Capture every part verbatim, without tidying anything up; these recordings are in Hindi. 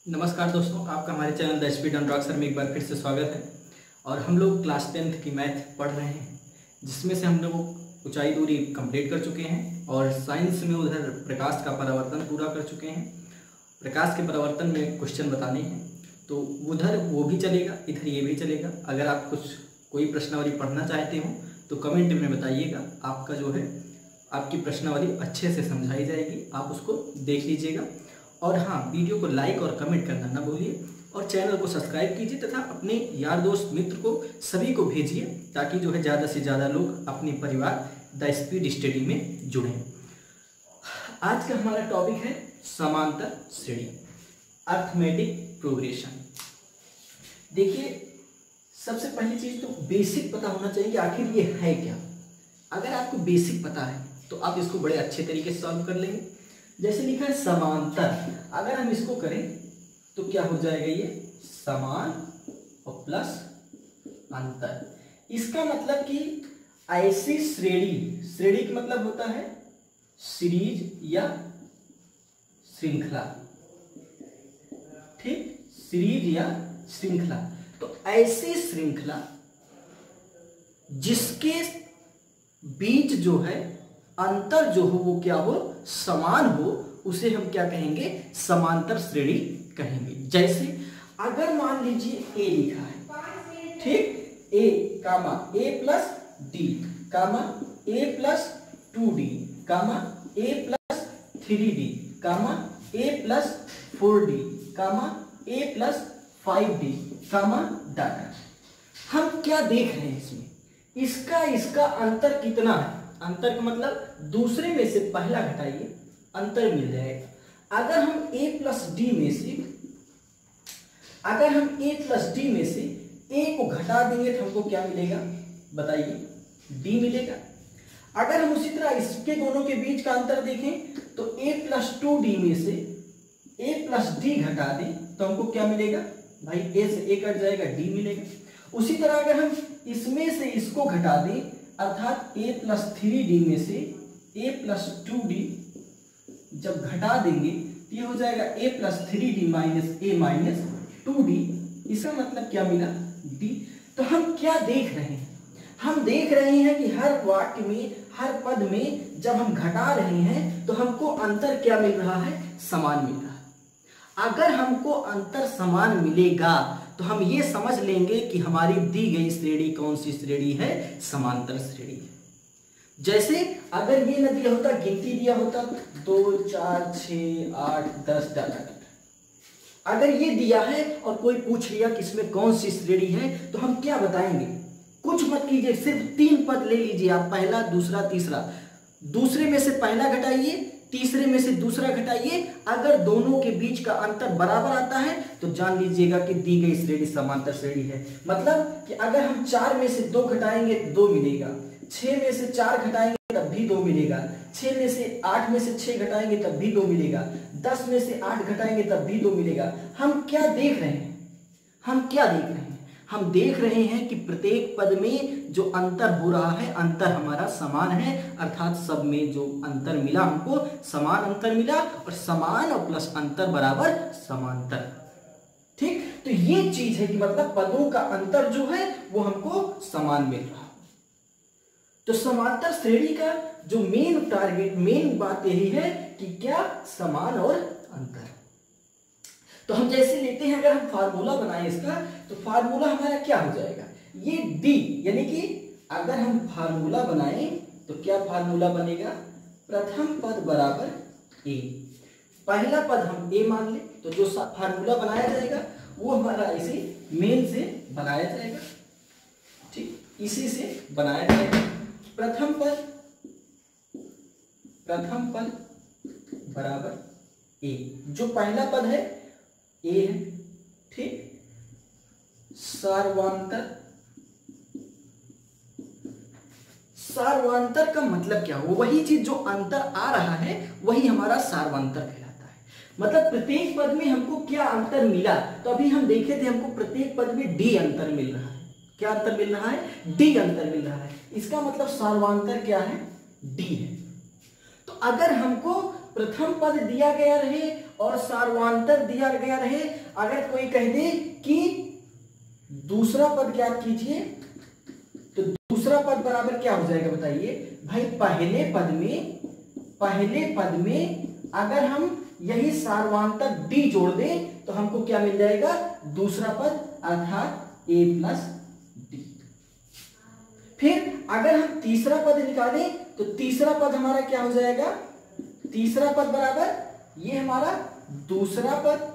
नमस्कार दोस्तों, आपका हमारे channel the speed and rocks में एक बार फिर से स्वागत है। और हम लोग क्लास टेंथ की मैथ पढ़ रहे हैं, जिसमें से हम लोग ऊंचाई दूरी कंप्लीट कर चुके हैं और साइंस में उधर प्रकाश का परावर्तन पूरा कर चुके हैं। प्रकाश के परावर्तन में क्वेश्चन बताने हैं, तो उधर वो भी चलेगा, इधर ये भी चलेगा। अगर आप कुछ कोई प्रश्नावली पढ़ना चाहते हो तो कमेंट में बताइएगा। आपका जो है आपकी प्रश्नावली अच्छे से समझाई जाएगी, आप उसको देख लीजिएगा। और हाँ, वीडियो को लाइक और कमेंट करना ना भूलिए और चैनल को सब्सक्राइब कीजिए तथा अपने यार दोस्त मित्र को सभी को भेजिए, ताकि जो है ज़्यादा से ज़्यादा लोग अपने परिवार द स्पीड स्टडी में जुड़ें। आज का हमारा टॉपिक है समांतर श्रेणी, अर्थमेटिक प्रोग्रेशन। देखिए, सबसे पहली चीज़ तो बेसिक पता होना चाहिए कि आखिर ये है क्या। अगर आपको बेसिक पता है तो आप इसको बड़े अच्छे तरीके से सॉल्व कर लेंगे। जैसे लिखा है समांतर, अगर हम इसको करें तो क्या हो जाएगा, ये समान और प्लस अंतर। इसका मतलब कि ऐसी श्रेणी, श्रेणी का मतलब होता है सीरीज या श्रृंखला, ठीक, सीरीज या श्रृंखला। तो ऐसी श्रृंखला जिसके बीच जो है अंतर जो हो वो क्या हो, समान हो, उसे हम क्या कहेंगे, समांतर श्रेणी कहेंगे। जैसे अगर मान लीजिए ए लिखा है, ठीक, A comma A plus D comma A plus two D comma A plus three D comma A plus four D comma A plus five D comma data. हम क्या देख रहे हैं इसमें, इसका इसका अंतर कितना है। अंतर का मतलब दूसरे में से पहला घटाइए, अंतर मिल जाएगा। अगर हम a प्लस डी में से अगर हम a प्लस डी में से a को घटा देंगे तो हमको क्या मिलेगा, बताइए, d मिलेगा। अगर हम उसी तरह इसके दोनों के बीच का अंतर देखें तो a प्लस टू डी में से a प्लस डी घटा दें तो हमको क्या मिलेगा, भाई a से a कट जाएगा, d मिलेगा। उसी तरह अगर हम इसमें से इसको घटा दें, अर्थात a प्लस थ्री डी में से a प्लस टू डी जब घटा देंगे तो ये हो जाएगा a plus three D minus A minus two D. इसका मतलब क्या मिला, d। तो हम क्या देख रहे हैं, हम देख रहे हैं कि हर वाक्य में, हर पद में जब हम घटा रहे हैं तो हमको अंतर क्या मिल रहा है, समान मिल रहा है। अगर हमको अंतर समान मिलेगा तो हम ये समझ लेंगे कि हमारी दी गई श्रेणी कौन सी श्रेणी है, समांतर श्रेणी है। जैसे अगर ये न दिया होता, गिनती दिया होता दो चार छ आठ दस डाटा, अगर ये दिया है और कोई पूछ लिया कि इसमें कौन सी श्रेणी है तो हम क्या बताएंगे, कुछ मत कीजिए, सिर्फ तीन पद ले लीजिए आप, पहला दूसरा तीसरा, दूसरे में से पहला घटाइए, तीसरे में से दूसरा घटाइए। अगर दोनों के बीच का अंतर बराबर आता है तो जान लीजिएगा कि दी गई श्रेणी समांतर श्रेणी है। मतलब कि अगर हम चार में से दो घटाएंगे तो दो मिलेगा, छह में से चार घटाएंगे तब भी दो मिलेगा, छह में से आठ में से छह घटाएंगे तब भी दो मिलेगा, दस में से आठ घटाएंगे तब भी दो मिलेगा। हम क्या देख रहे हैं, हम क्या देख रहे हैं, हम देख रहे हैं कि प्रत्येक पद में जो अंतर हो रहा है, अंतर हमारा समान है, अर्थात सब में जो अंतर मिला हमको समान अंतर मिला, और समान और प्लस अंतर बराबर समांतर, ठीक। तो ये चीज है कि मतलब पदों का अंतर जो है वो हमको समान मिल रहा है। तो समांतर श्रेणी का जो मेन टारगेट, मेन बात यही है कि क्या, समान और अंतर। तो हम जैसे लेते हैं, अगर हम फार्मूला बनाएं इसका तो फार्मूला हमारा क्या हो जाएगा, ये d, यानी कि अगर हम फार्मूला बनाएं तो क्या फार्मूला बनेगा, प्रथम पद बराबर a। पहला पद हम a मान ले तो जो फार्मूला बनाया जाएगा वो हमारा इसी मेन से बनाया जाएगा, ठीक, इसी से बनाया जाएगा। प्रथम पद प्रथम पद बराबर a, जो पहला पद है a है, ठीक। सार्वंतर, सार्वंतर का मतलब क्या हो, वही चीज जो अंतर आ रहा है वही हमारा सार्वंतर कहलाता है। मतलब प्रत्येक पद में हमको क्या अंतर मिला, तो अभी हम देखे थे हमको प्रत्येक पद में डी अंतर मिल रहा है। क्या अंतर मिल रहा है, डी अंतर मिल रहा है। इसका मतलब सार्वंतर क्या है, डी है। तो अगर हमको प्रथम पद दिया गया रहे और सार्वंतर दिया गया रहे। अगर कोई कह दे कि दूसरा पद ज्ञात कीजिए, तो दूसरा पद बराबर क्या हो जाएगा बताइए भाई। पहले पद में पहले पद में अगर हम यही सार्वंतर डी जोड़ दें तो हमको क्या मिल जाएगा, दूसरा पद अर्थात ए प्लस डी। फिर अगर हम तीसरा पद निकालें तो तीसरा पद हमारा क्या हो जाएगा, तीसरा पद बराबर ये हमारा दूसरा पद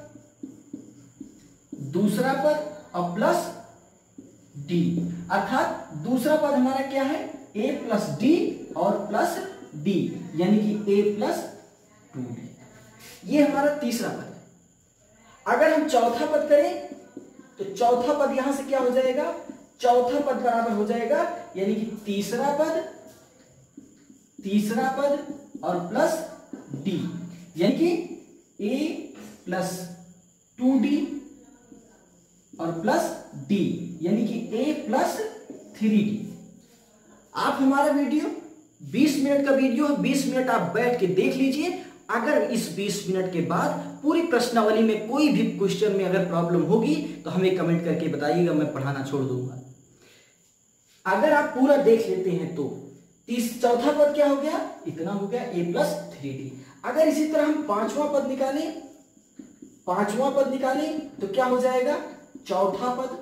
दूसरा पद और प्लस डी, अर्थात दूसरा पद हमारा क्या है, ए प्लस डी और प्लस डी, यानी कि ए प्लस टू डी। ये हमारा तीसरा पद है। अगर हम चौथा पद करें तो चौथा पद यहां से क्या हो जाएगा, चौथा पद बराबर हो जाएगा यानी कि तीसरा पद तीसरा पद और प्लस डी, यानी कि ए प्लस टू डी और प्लस डी, यानी कि ए प्लस थ्री डी। आप हमारा वीडियो बीस मिनट का वीडियो है, बीस मिनट आप बैठ के देख लीजिए। अगर इस बीस मिनट के बाद पूरी प्रश्नावली में कोई भी क्वेश्चन में अगर प्रॉब्लम होगी तो हमें कमेंट करके बताइएगा, मैं पढ़ाना छोड़ दूंगा। अगर आप पूरा देख लेते हैं तो तीस चौथा पद क्या हो गया, इतना हो गया ए प्लस थ्री डी। अगर इसी तरह हम पांचवा पद निकालें पांचवा पद निकालें तो क्या हो जाएगा, चौथा पद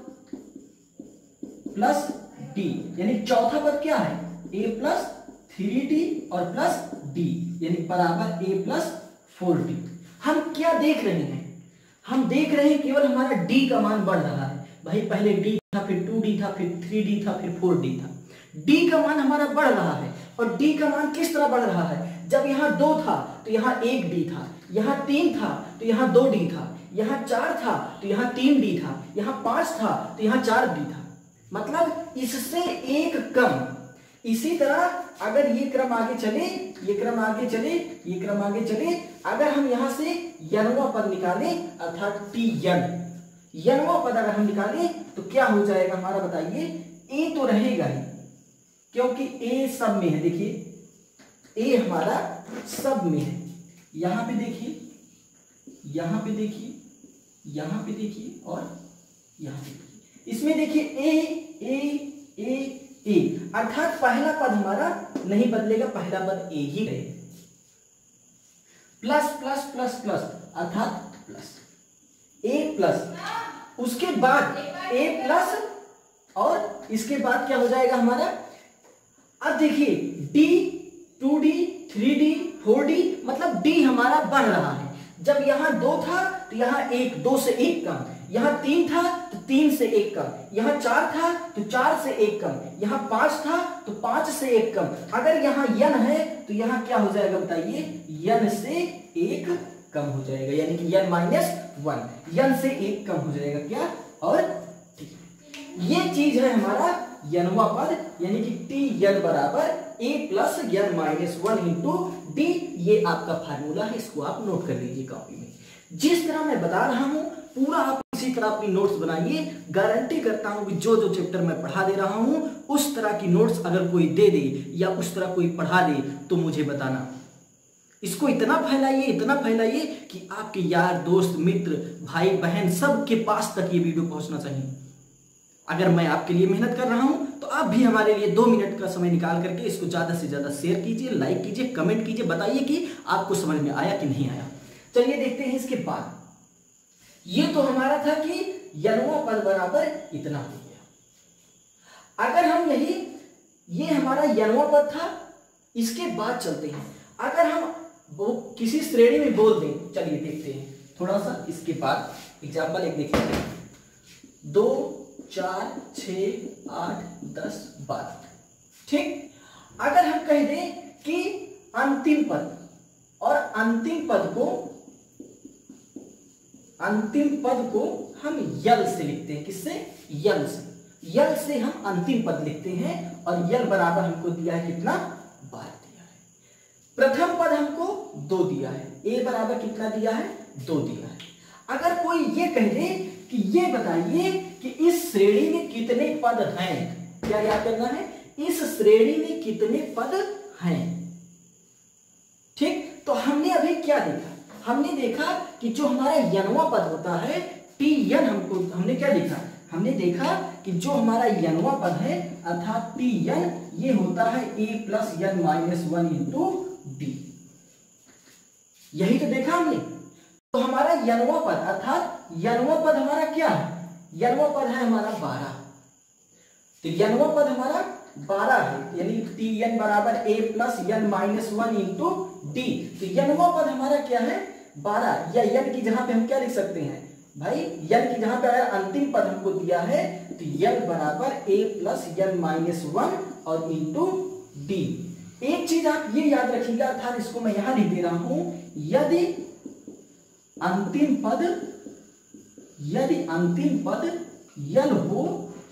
प्लस डी, यानी चौथा पद क्या है, ए प्लस थ्री डी और प्लस डी, यानी बराबर ए प्लस फोर डी। हम क्या देख रहे हैं, हम देख रहे हैं केवल हमारा डी का मान बढ़ रहा है। भाई पहले डी था, फिर टू डी था, फिर थ्री डी था, फिर फोर डी था। डी का मान हमारा बढ़ रहा है। और डी का मान किस तरह बढ़ रहा है, जब यहाँ दो था तो यहाँ एक डी था, यहाँ तीन था तो यहाँ दो डी था, यहाँ चार था तो यहाँ तीन डी था, यहाँ पांच था तो यहाँ चार डी था, मतलब इससे एक कम। इसी तरह अगर ये क्रम आगे चले ये क्रम आगे चले ये क्रम आगे चले, अगर हम यहां से यनवा पद निकालें अर्थात टी यन यनवा पद अगर हम निकालें तो क्या हो जाएगा हमारा, बताइए। ए तो रहेगा ही क्योंकि ए सब में है। देखिए ए हमारा सब में है, यहां पे देखिए यहां पे देखिए यहां पे देखिए और यहां पे देखिए। इसमें देखिए ए ए ए ए, अर्थात पहला पद हमारा नहीं बदलेगा, पहला पद ए ही रहेगा। प्लस प्लस प्लस प्लस अर्थात प्लस ए प्लस, उसके बाद ए प्लस और इसके बाद क्या हो जाएगा हमारा। अब देखिए D two D three D four D, मतलब डी हमारा बढ़ रहा है। जब यहां दो था तो यहां एक, दो से एक कम, यहां तीन था तो तीन से एक कम, यहां चार था तो चार से एक कम, यहां पांच था तो पांच से एक कम। अगर यहां यन है तो यहां क्या हो जाएगा बताइए, यन से एक कम हो जाएगा, यानी कि यन माइनस वन, यन से एक कम हो जाएगा क्या, और ये चीज है हमारा यनवा पद, यानी कि टी यन बराबर A plus N minus one into D. ये आपका फार्मूला है, इसको आप नोट कर लीजिए कॉपी में। जिस तरह मैं बता रहा हूं पूरा आप इसी तरह अपनी नोट्स बनाइए। गारंटी करता हूं कि जो जो चैप्टर मैं पढ़ा दे रहा हूं उस तरह की नोट्स अगर कोई दे दे या उस तरह कोई पढ़ा दे तो मुझे बताना। इसको इतना फैलाइए इतना फैलाइए कि आपके यार दोस्त मित्र भाई बहन सबके पास तक ये वीडियो पहुंचना चाहिए। अगर मैं आपके लिए मेहनत कर रहा हूं तो आप भी हमारे लिए दो मिनट का समय निकाल करके इसको ज्यादा से ज्यादा शेयर कीजिए, लाइक कीजिए, कमेंट कीजिए, बताइए कि आपको समझ में आया कि नहीं आया। चलिए देखते हैं इसके बाद। ये तो हमारा था कि यनवा पद बराबर इतना हो गया। अगर हम यही ये हमारा यनवा पद था, इसके बाद चलते हैं। अगर हम वो किसी श्रेणी में बोल दें, चलिए देखते हैं थोड़ा सा इसके बाद एग्जाम्पल एक देख लेते हैं। दो चार छ आठ दस बारह, ठीक। अगर हम कह दें कि अंतिम पद और अंतिम पद को अंतिम पद को हम यल से लिखते हैं, किससे, यल से। यल से हम अंतिम पद लिखते हैं और यल बराबर हमको दिया है कितना, बारह दिया है। प्रथम पद हमको दो दिया है, ए बराबर कितना दिया है, दो दिया है। अगर कोई ये कह दे कि ये बताइए कि इस श्रेणी में कितने पद हैं, क्या याद करना है, इस श्रेणी में कितने पद हैं, ठीक। तो हमने अभी क्या देखा, हमने देखा कि जो हमारा यनवा पद होता है टी यन, हमको हमने क्या देखा, हमने देखा कि जो हमारा यनवा पद है अर्थात टी यन ये होता है A plus N minus one into D, यही तो देखा हमने। तो हमारा यनवा पद अर्थात यनवा पद हमारा क्या है, यनवा पद है हमारा बारह, तो यनवा पद हमारा बारह है, यानी टी एन बराबर A plus N minus one into D. तो यनवा पद हमारा क्या है बारह, या यन की जहां पे हम क्या लिख सकते हैं भाई, यन की जहां पे अगर अंतिम पद हमको दिया है तो यन बराबर A plus N minus one और इंटू डी। एक चीज आप ये याद रखिएगा, अर्थात इसको मैं यहां लिख दे रहा हूं, यदि अंतिम पद यदि अंतिम पद यल हो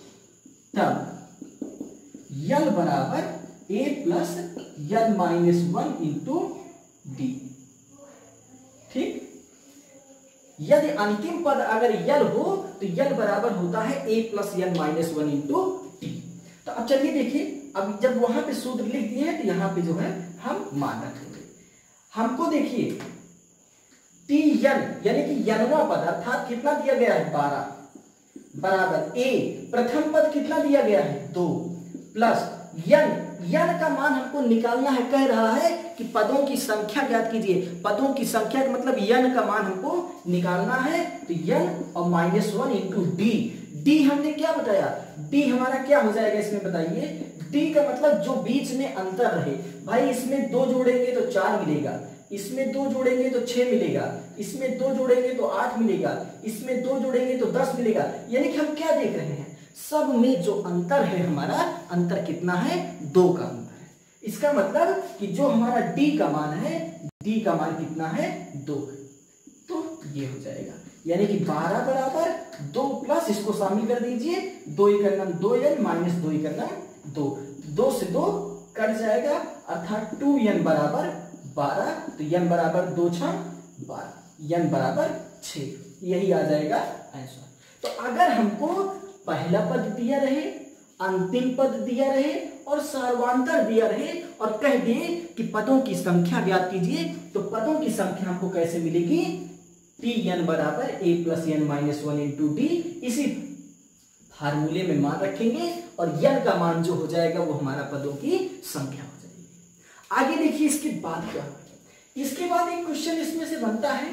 तब यल बराबर A plus L minus one into D. ठीक, यदि अंतिम पद अगर यल हो तो यल बराबर होता है A plus L minus one into D. तो अब चलिए देखिए, अब जब वहां पे सूत्र लिख दिए हैं तो यहां पे जो है हम मान रखेंगे। हमको देखिए टी यन यानी कि यनवा पद अर्थात कितना दिया गया है बारह बराबर ए प्रथम पद कितना दिया गया है दो प्लस यन, यन का मान हमको निकालना है, कह रहा है कि पदों की संख्या ज्ञात कीजिए, पदों की संख्या का मतलब यन का मान हमको निकालना है, तो यन और minus one into D. D हमने क्या बताया, डी हमारा क्या हो जाएगा इसमें बताइए, डी का मतलब जो बीच में अंतर रहे, भाई इसमें दो जोड़ेंगे तो चार मिलेगा, इसमें दो जोड़ेंगे तो छह मिलेगा, इसमें दो जोड़ेंगे तो आठ मिलेगा, इसमें दो जोड़ेंगे तो दस मिलेगा। यानी कि हम क्या देख रहे हैं, सब में जो अंतर है हमारा अंतर कितना है, दो का अंतर है। इसका मतलब कि जो हमारा डी का मान है, डी का मान कितना है दो, तो ये हो जाएगा, यानी कि बारह बराबर दो प्लस इसको शामिल कर दीजिए, दो एक नम दो एन माइनस दो एक नम दो, दो से दो कट जाएगा अर्थात टू एन बराबर बारह, तो यन बराबर दो छह बारह, यन बराबर छह, यही आ जाएगा आंसर। तो अगर हमको पहला पद दिया रहे, अंतिम पद दिया रहे और सार्वधातुक दिया रहे और कह दिए कि पदों की संख्या ज्ञात कीजिए, तो पदों की संख्या हमको कैसे मिलेगी, टी एन बराबर A plus N minus one into D, इसी फार्मूले में मान रखेंगे और यन का मान जो हो जाएगा वो हमारा पदों की संख्या हो जाएगी। आगे देखिए इसके बाद क्या, इसके बाद एक क्वेश्चन इसमें से बनता है,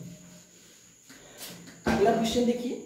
अगला क्वेश्चन देखिए,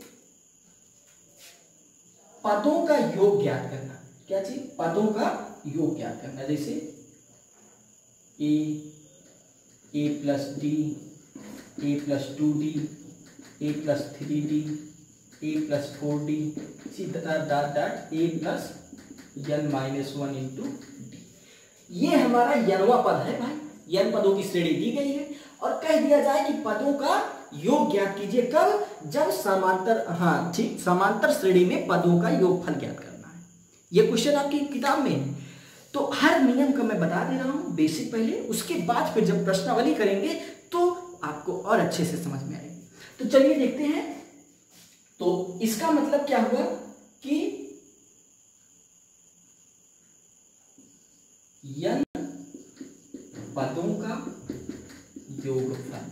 पदों का योग ज्ञात करना। क्या चीज, पदों का योग ज्ञात करना, जैसे A A plus D A plus two D A plus three D A plus four D dot dot A plus N minus one into D. ये हमारा यनवा पद है भाई, यन पदों की श्रेणी दी गई है और कह दिया जाए कि पदों का योग ज्ञात कीजिए, कब, जब समांतर, हाँ ठीक, समांतर श्रेणी में पदों का योगफल ज्ञात करना है। ये क्वेश्चन आपकी किताब में है, तो हर नियम का मैं बता दे रहा हूं बेसिक पहले, उसके बाद फिर जब प्रश्नावली करेंगे तो आपको और अच्छे से समझ में आएगी। तो चलिए देखते हैं, तो इसका मतलब क्या हुआ कि यन पदों का योगफल,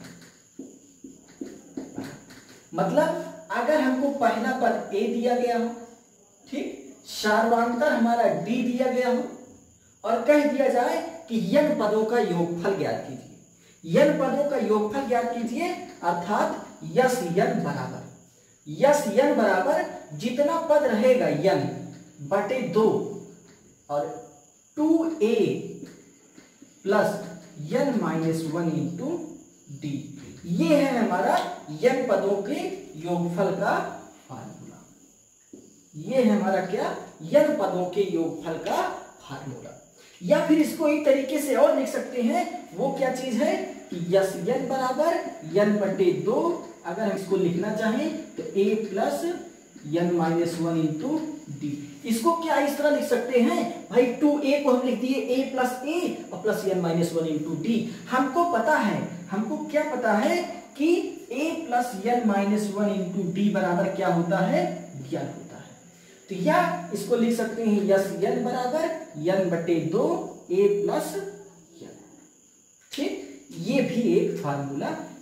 मतलब अगर हमको पहला पद ए दिया गया हो, ठीक, सार्वधातुक हमारा डी दिया गया हो और कह दिया जाए कि यन पदों का योगफल ज्ञात कीजिए, यन पदों का योगफल ज्ञात कीजिए अर्थात यस यन बराबर, यस यन बराबर जितना पद रहेगा यन बटे दो और two A plus N minus one into D, ये है हमारा यन पदों के योगफल का फार्मूला। ये है हमारा क्या, यन पदों के योगफल का फार्मूला। या फिर इसको एक तरीके से और लिख सकते हैं, वो क्या चीज है कि यस यन बराबर यन बटे दो, अगर हम इसको लिखना चाहें तो A plus N minus one into D. इसको क्या इस तरह लिख सकते हैं भाई, टू ए को हम लिख दिए ए प्लस ए और plus N minus one into D. हमको पता है, हमको क्या पता है कि A plus N minus one into D बराबर क्या होता है, यन होता है। तो या इसको लिख सकते हैं यस यन बराबर यन बटे दो ए प्लस यन, ठीक, ये भी एक फार्मूला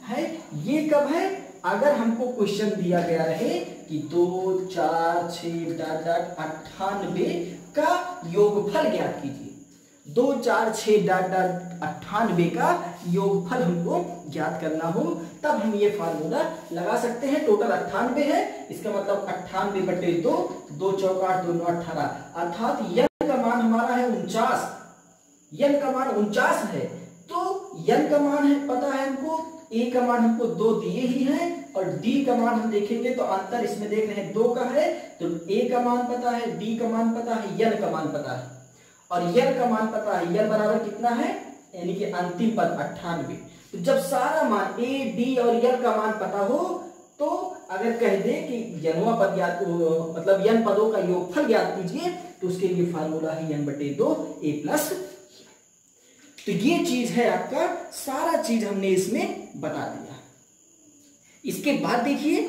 है ये कब है, अगर हमको क्वेश्चन दिया गया रहे कि दो चार छः डाट डाट अट्ठानबे का योगफल ज्ञात कीजिए, दो चार छः डाट डाट अट्ठानबे का योगफल हमको ज्ञात करना हो, तब हम ये फार्मूला लगा सकते हैं। टोटल अट्ठानबे है, इसका मतलब अट्ठानबे बटे दो, दो चौकाठ दो नौ अठारह, अर्थात यन का मान हमारा है उनचास, यन का मान उनचास है। तो यन का मान है पता है हमको, ए का मान हमको दो दिए ही है, और डी का मान हम देखेंगे तो अंतर इसमें देख रहे हैं दो का है, तो ए का मान पता है, डी का मान पता है, यन का मान पता है, और यल का मान पता है, यल बराबर कितना है, यानी कि अंतिम पद अट्ठानबे। तो जब सारा मान ए डी और यल का मान पता हो, तो अगर कह दे कि यनवा पद ज्ञात, मतलब यन पदों का योगफल ज्ञात कीजिए, तो उसके लिए फार्मूला है यन बटे दो ए प्लस। तो ये चीज है आपका, सारा चीज हमने इसमें बता दिया। इसके बाद देखिए,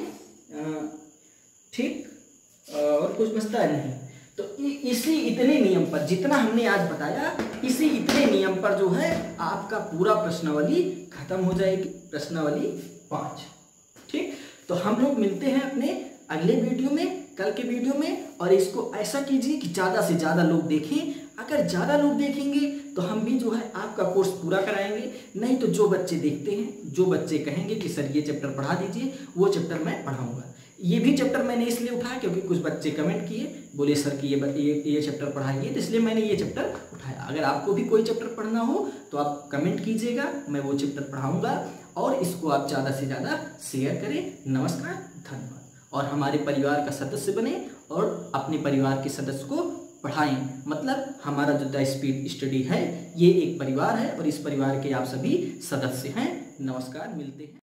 ठीक, और कुछ बचता है नहीं, तो इसी इतने नियम पर, जितना हमने आज बताया, इसी इतने नियम पर जो है आपका पूरा प्रश्नावली खत्म हो जाएगी, प्रश्नावली पांच। ठीक, तो हम लोग मिलते हैं अपने अगले वीडियो में, कल के वीडियो में, और इसको ऐसा कीजिए कि ज़्यादा से ज़्यादा लोग देखें। अगर ज़्यादा लोग देखेंगे तो हम भी जो है आपका कोर्स पूरा कराएंगे, नहीं तो जो बच्चे देखते हैं, जो बच्चे कहेंगे कि सर ये चैप्टर पढ़ा दीजिए, वो चैप्टर मैं पढ़ाऊंगा। ये भी चैप्टर मैंने इसलिए उठाया क्योंकि कुछ बच्चे कमेंट किए, बोले सर कि ये ये ये चैप्टर पढ़ाइए, तो इसलिए मैंने ये चैप्टर उठाया। अगर आपको भी कोई चैप्टर पढ़ना हो तो आप कमेंट कीजिएगा, मैं वो चैप्टर पढ़ाऊंगा, और इसको आप ज़्यादा से ज़्यादा शेयर करें। नमस्कार, धन्यवाद, और हमारे परिवार का सदस्य बने और अपने परिवार के सदस्य को पढ़ाएं। मतलब हमारा जो द स्पीड स्टडी है, ये एक परिवार है और इस परिवार के आप सभी सदस्य हैं। नमस्कार, मिलते हैं।